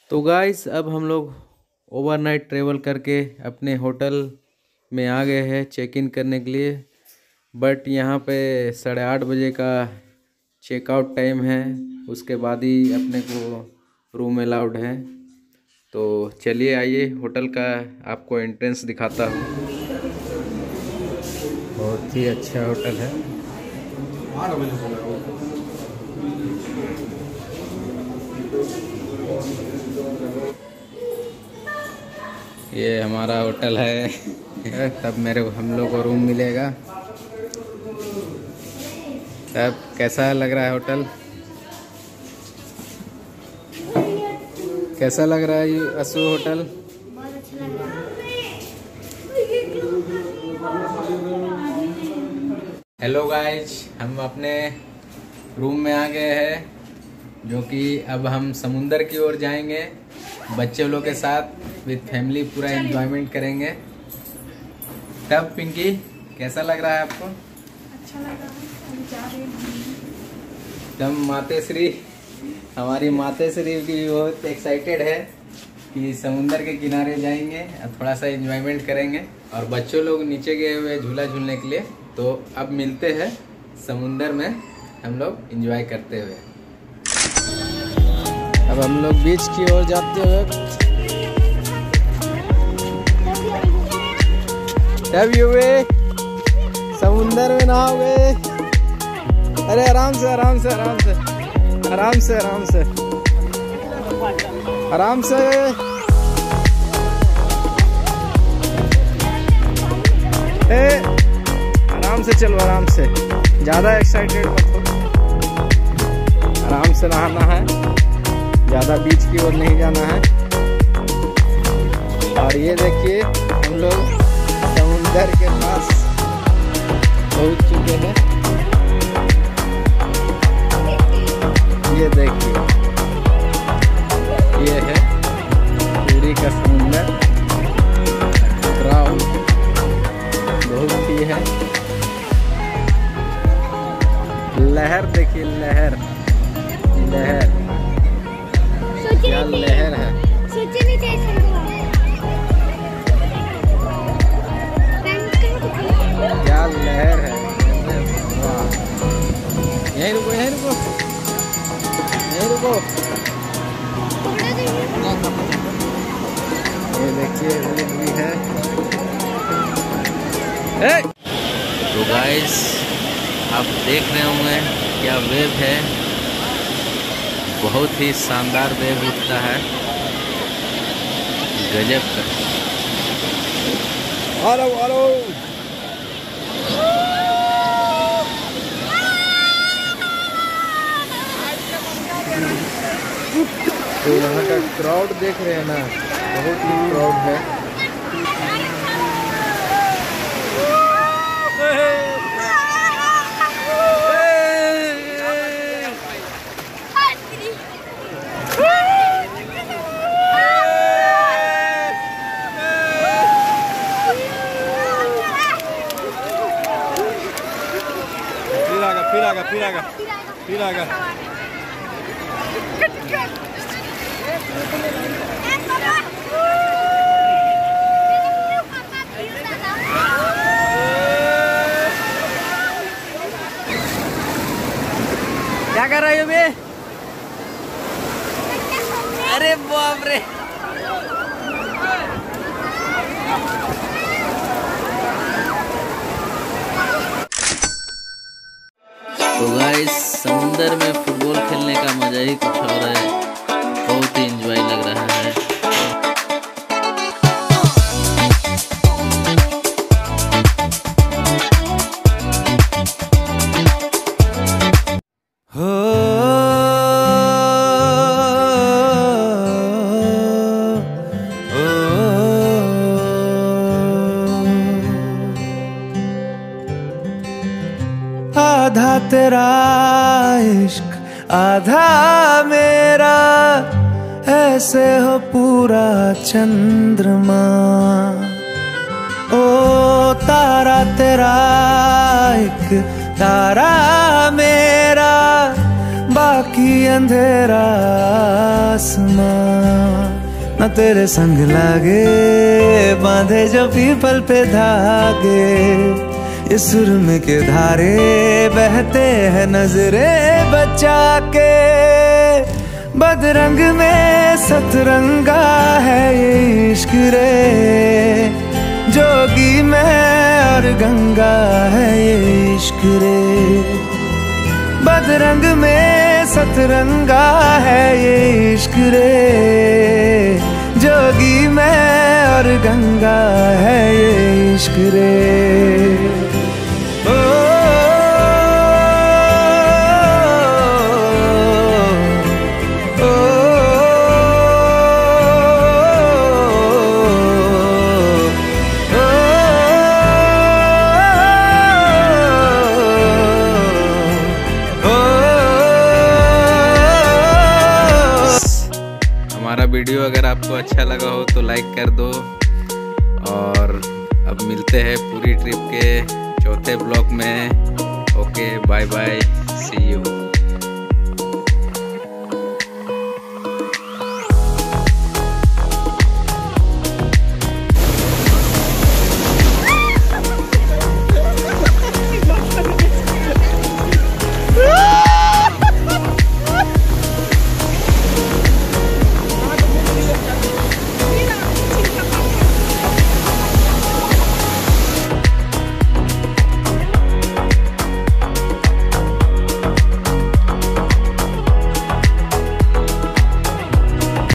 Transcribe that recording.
तो गाइस अब हम लोग ओवरनाइट ट्रेवल करके अपने होटल में आ गए हैं चेक इन करने के लिए। बट यहाँ पे 8:30 बजे का चेकआउट टाइम है, उसके बाद ही अपने को रूम अलाउड है। तो चलिए आइए होटल का आपको एंट्रेंस दिखाता हूँ। बहुत ही अच्छा होटल है। ये हमारा होटल है। तब हम लोग को रूम मिलेगा। तब कैसा लग रहा है होटल? कैसा लग रहा है ये असू होटल? बहुत अच्छा लग रहा है। हेलो गाइज, हम अपने रूम में आ गए हैं, जो कि अब हम समुंदर की ओर जाएंगे बच्चे लोग के साथ विद फैमिली। पूरा एंजॉयमेंट करेंगे। तब पिंकी कैसा लग रहा है आपको? अच्छा लग रहा है। अभी जा रहे हैं। तब मातेश्री, हमारी मातेश्री भी बहुत एक्साइटेड है कि समुंदर के किनारे जाएंगे और थोड़ा सा एंजॉयमेंट करेंगे। और बच्चों लोग नीचे गए हुए झूला झूलने के लिए। तो अब मिलते हैं समुंदर में हम लोग एंजॉय करते हुए। अब हम लोग बीच की ओर जाते हुए तब युवे समुंदर में नहाओगे। अरे आराम से आराम से आराम से आराम से आराम से आराम से। आराम से चलो, आराम से, ज्यादा एक्साइटेड मत हो। आराम से नहाना है, ज्यादा बीच की ओर नहीं जाना है। और ये देखिए हम लोग समुंदर के पास पहुंच चुके हैं। ये देखिए, ये है पूरी का समुंदर। क्राउड बहुत ही है। लहर देखिए, लहर लहर, क्या लहर है। क्या लहर है। यहीं रुको, यहीं रुको, यहीं रुको। ये देखिए वेव भी है। तो गाइस आप देख रहे होंगे क्या वेव है। बहुत ही शानदार वेव उठता है, गजब का। Hello hello. तो यहाँ का क्राउड देख रहे हैं ना, बहुत ही क्राउड है। फिर आगा। क्या कर रही हो बे? अरे बाप रे। तो गाइस समुंदर में फुटबॉल खेलने का मजा ही कुछ और है। बहुत ही एंजॉय लग रहा है। आधा तेरा इश्क आधा मेरा, ऐसे हो पूरा चंद्रमा। ओ तारा तेरा एक तारा मेरा, बाकी अंधेरा आसमां। न तेरे संग लागे, बांधे जो पीपल पे धागे, इस सुरम के धारे बहते हैं नजरे बचा के। बदरंग में सतरंगा है ये इश्क रे, जोगी मैं और गंगा है ये इश्क रे। बदरंग में सतरंगा है ये इश्क रे, जोगी मैं और गंगा है ये इश्क रे। हमारा वीडियो अगर आपको अच्छा लगा हो तो लाइक कर दो, और अब मिलते हैं पूरी ट्रिप के चौथे ब्लॉग में। Okay, bye bye, see you.